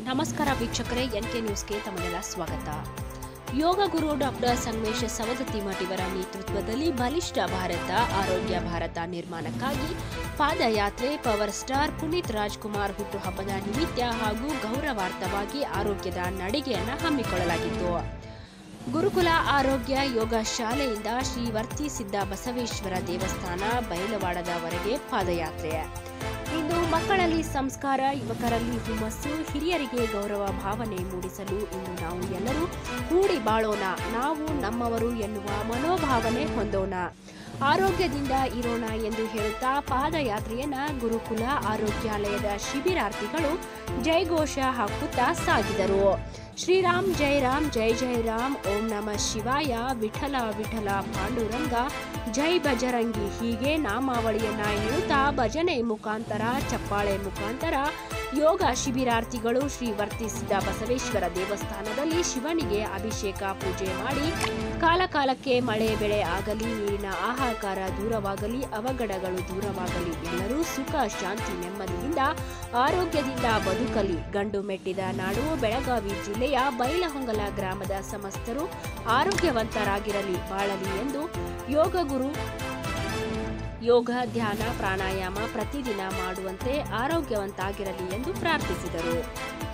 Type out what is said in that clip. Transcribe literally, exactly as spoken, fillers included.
ನಮಸ್ಕಾರ ವೀಕ್ಷಕರೇ, ಎನ್ಕೆ ನ್ಯೂಸ್ಗೆ ತಮಗೆಲ್ಲ ಸ್ವಾಗತ. ಯೋಗ ಗುರು ಡಾಕ್ಟರ್ ಸಂಗಮೇಶ ಸವದತ್ತಿಮಠ ನೇತೃತ್ವದಲ್ಲಿ ಬಲಿಷ್ಠ ಭಾರತ ಆರೋಗ್ಯ ಭಾರತ ನಿರ್ಮಾಣಕ್ಕಾಗಿ ಪಾದಯಾತ್ರೆ ಪವರ್ ಸ್ಟಾರ್ ಪುನೀತ್ ರಾಜ್ಕುಮಾರ್ ಹುಟ್ಟುಹಬ್ಬದ ನಿಮಿತ್ತ ಹಾಗೂ ಗೌರವಾರ್ಥವಾಗಿ ಆರೋಗ್ಯದ ನಡಿಗೆಯನ್ನು ಹಮ್ಮಿಕೊಳ್ಳಲಾಗಿತ್ತು. ಗುರುಕುಲ ಆರೋಗ್ಯ ಯೋಗ ಶಾಲೆಯಿಂದ ಶ್ರೀ ವರ್ತಿ ಸಿದ್ದ ಬಸವೇಶ್ವರ ದೇವಸ್ಥಾನ ಬೈಲವಾಡದವರೆಗೆ ಪಾದಯಾತ್ರೆ. ಇಂದು ಮಕ್ಕಳಲ್ಲಿ ಸಂಸ್ಕಾರ, ಯುವಕರಲ್ಲಿ ಹುಮ್ಮಸ್ಸು, ಹಿರಿಯರಿಗೆ ಗೌರವ ಭಾವನೆ ಮೂಡಿಸಲು ಇಂದು ನಾವು ಎಲ್ಲರೂ ಕೂಡಿ ಬಾಳೋಣ, ನಾವು ನಮ್ಮವರು ಎನ್ನುವ ಮನೋಭಾವನೆ ಹೊಂದೋಣ, ಆರೋಗ್ಯದಿಂದ ಇರೋಣ ಎಂದು ಹೇಳುತ್ತಾ ಪಾದಯಾತ್ರೆಯನ್ನ ಗುರುಕುಲ ಆರೋಗ್ಯಾಲಯದ ಶಿಬಿರಾರ್ಥಿಗಳು ಜಯಘೋಷ ಹಾಕುತ್ತಾ ಸಾಗಿದರು. ಶ್ರೀರಾಮ್ ಜೈ ರಾಮ್ ಜೈ ಜೈ ರಾಮ್, ಓಂ ನಮಃ ಶಿವಾಯ, ವಿಠಲ ವಿಠಲ ಪಾಂಡುರಂಗ, ಜೈ ಬಜರಂಗಿ ಹೀಗೆ ನಾಮಾವಳಿಯನ್ನ ಹೇಳುತ್ತಾ ಭಜನೆ ಮುಖಾಂತರ, ಚಪ್ಪಾಳೆ ಮುಖಾಂತರ ಯೋಗ ಶಿಬಿರಾರ್ಥಿಗಳು ಶ್ರೀ ವರ್ತಿಸಿದ್ದ ಬಸವೇಶ್ವರ ದೇವಸ್ಥಾನದಲ್ಲಿ ಶಿವನಿಗೆ ಅಭಿಷೇಕ ಪೂಜೆ ಮಾಡಿ ಕಾಲ ಕಾಲಕ್ಕೆ ಮಳೆ ಬೆಳೆ ಆಗಲಿ, ನೀರಿನ ಹಾಹಾಕಾರ ದೂರವಾಗಲಿ, ಅವಘಡಗಳು ದೂರವಾಗಲಿ, ಎಲ್ಲರೂ ಸುಖ ಶಾಂತಿ ನೆಮ್ಮದಿಯಿಂದ ಆರೋಗ್ಯದಿಂದ ಬದುಕಲಿ, ಗಂಡು ಮೆಟ್ಟಿದ ನಾಡು ಬೆಳಗಾವಿ ಜಿಲ್ಲೆಯ ಬೈಲಹೊಂಗಲ ಗ್ರಾಮದ ಸಮಸ್ತರು ಆರೋಗ್ಯವಂತರಾಗಿರಲಿ, ಬಾಳಲಿ ಎಂದು ಯೋಗ ಗುರು ಯೋಗ ಧ್ಯಾನ ಪ್ರಾಣಾಯಾಮ ಪ್ರತಿದಿನ ಮಾಡುವಂತೆ ಆರೋಗ್ಯವಂತಾಗಿರಲಿ ಎಂದು ಪ್ರಾರ್ಥಿಸಿದರು.